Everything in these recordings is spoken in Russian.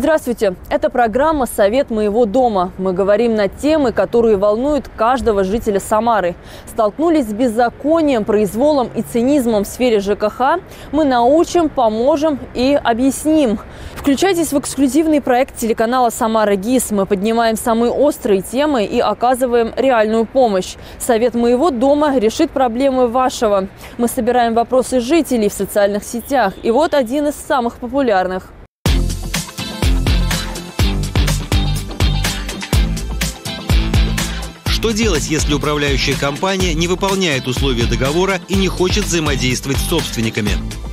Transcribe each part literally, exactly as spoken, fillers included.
Здравствуйте! Это программа «Совет моего дома». Мы говорим на темы, которые волнуют каждого жителя Самары. Столкнулись с беззаконием, произволом и цинизмом в сфере ЖКХ? Мы научим, поможем и объясним. Включайтесь в эксклюзивный проект телеканала «Самара ГИС». Мы поднимаем самые острые темы и оказываем реальную помощь. «Совет моего дома» решит проблемы вашего. Мы собираем вопросы жителей в социальных сетях. И вот один из самых популярных. Что делать, если управляющая компания не выполняет условия договора и не хочет взаимодействовать с собственниками?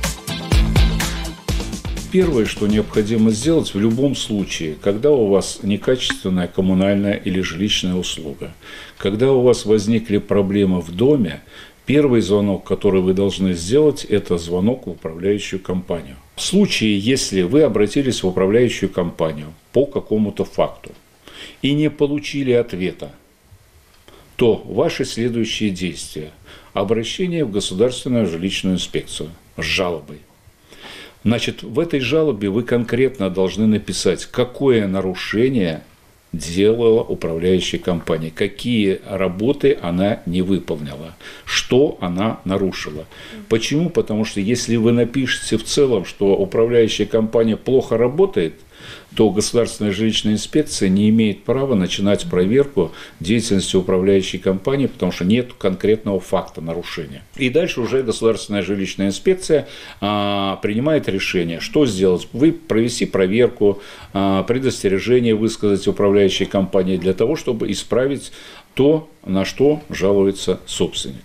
Первое, что необходимо сделать в любом случае, когда у вас некачественная коммунальная или жилищная услуга, когда у вас возникли проблемы в доме, первый звонок, который вы должны сделать, это звонок в управляющую компанию. В случае, если вы обратились в управляющую компанию по какому-то факту и не получили ответа, то ваши следующие действия – обращение в Государственную жилищную инспекцию с жалобой. Значит, в этой жалобе вы конкретно должны написать, какое нарушение делала управляющая компания, какие работы она не выполнила, что она нарушила. Почему? Потому что если вы напишете в целом, что управляющая компания плохо работает, то Государственная жилищная инспекция не имеет права начинать проверку деятельности управляющей компании, потому что нет конкретного факта нарушения. И дальше уже Государственная жилищная инспекция а, принимает решение, что сделать. Вы провести проверку, а, предостережение высказать управляющей компании для того, чтобы исправить то, на что жалуется собственник.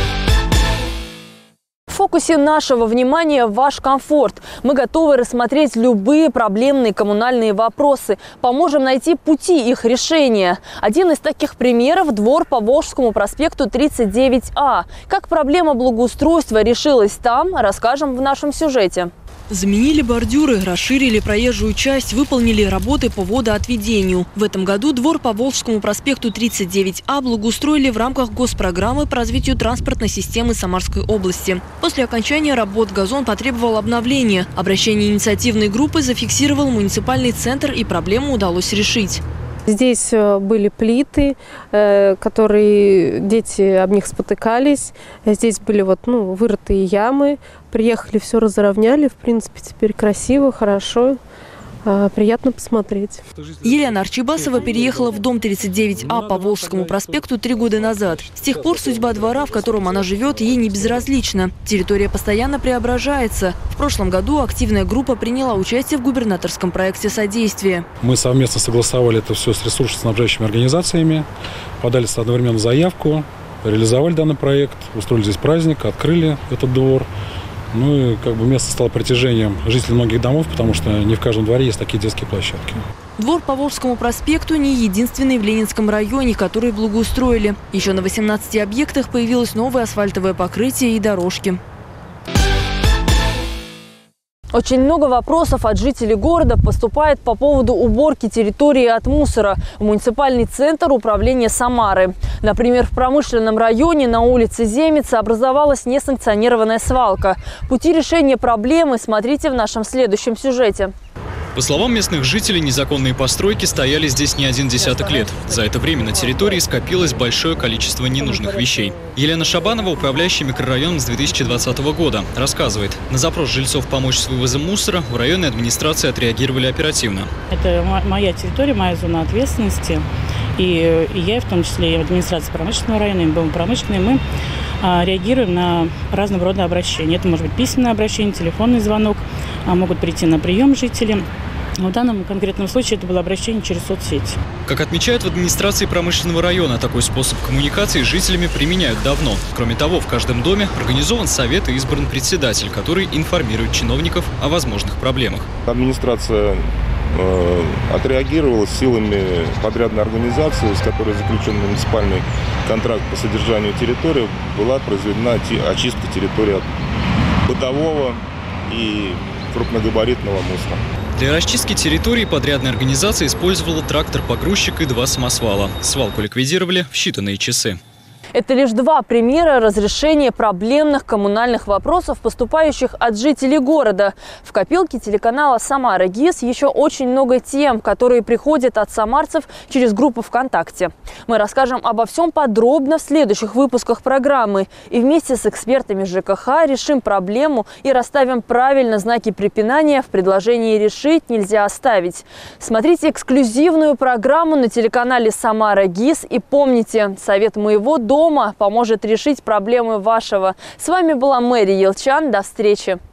В фокусе нашего внимания ваш комфорт. Мы готовы рассмотреть любые проблемные коммунальные вопросы. Поможем найти пути их решения. Один из таких примеров – двор по Волжскому проспекту тридцать девять А. Как проблема благоустройства решилась там, расскажем в нашем сюжете. Заменили бордюры, расширили проезжую часть, выполнили работы по водоотведению. В этом году двор по Волжскому проспекту тридцать девять А благоустроили в рамках госпрограммы по развитию транспортной системы Самарской области. После окончания работ газон потребовал обновления. Обращение инициативной группы зафиксировал муниципальный центр, и проблему удалось решить. Здесь были плиты, которые дети об них спотыкались. Здесь были вот, ну, вырытые ямы. Приехали, все разровняли. В принципе, теперь красиво, хорошо. Приятно посмотреть. Елена Арчибасова переехала в дом тридцать девять А по Волжскому проспекту три года назад. С тех пор судьба двора, в котором она живет, ей не безразлична. Территория постоянно преображается. В прошлом году активная группа приняла участие в губернаторском проекте содействия. Мы совместно согласовали это все с ресурсоснабжающими организациями, подали одновременно заявку, реализовали данный проект, устроили здесь праздник, открыли этот двор. Ну и как бы место стало притяжением жителей многих домов, потому что не в каждом дворе есть такие детские площадки. Двор по Волжскому проспекту не единственный в Ленинском районе, который благоустроили. Еще на восемнадцати объектах появилось новое асфальтовое покрытие и дорожки. Очень много вопросов от жителей города поступает по поводу уборки территории от мусора в муниципальный центр управления Самары. Например, в промышленном районе на улице Земица образовалась несанкционированная свалка. Пути решения проблемы смотрите в нашем следующем сюжете. По словам местных жителей, незаконные постройки стояли здесь не один десяток лет. За это время на территории скопилось большое количество ненужных вещей. Елена Шабанова, управляющая микрорайоном с две тысячи двадцатого года, рассказывает, на запрос жильцов помочь с вывозом мусора в районной администрации отреагировали оперативно. Это моя территория, моя зона ответственности. И я, в том числе и администрация промышленного района, и МБМ промышленный, мы реагируем на разного рода обращения. Это может быть письменное обращение, телефонный звонок, могут прийти на прием жители. В данном конкретном случае это было обращение через соцсети. Как отмечают в администрации промышленного района, такой способ коммуникации с жителями применяют давно. Кроме того, в каждом доме организован совет и избран председатель, который информирует чиновников о возможных проблемах. Администрация э, отреагировала силами подрядной организации, с которой заключен муниципальный контракт по содержанию территории. Была произведена очистка территории от бытового и крупногабаритного мусора. Для расчистки территории подрядная организация использовала трактор-погрузчик и два самосвала. Свалку ликвидировали в считанные часы. Это лишь два примера разрешения проблемных коммунальных вопросов, поступающих от жителей города. В копилке телеканала «Самара ГИС» еще очень много тем, которые приходят от самарцев через группу ВКонтакте. Мы расскажем обо всем подробно в следующих выпусках программы. И вместе с экспертами ЖКХ решим проблему и расставим правильно знаки препинания: в предложении «решить» нельзя оставить. Смотрите эксклюзивную программу на телеканале «Самара ГИС» и помните, совет моего дома поможет решить проблемы вашего. С вами была Мэри Елчан. До встречи!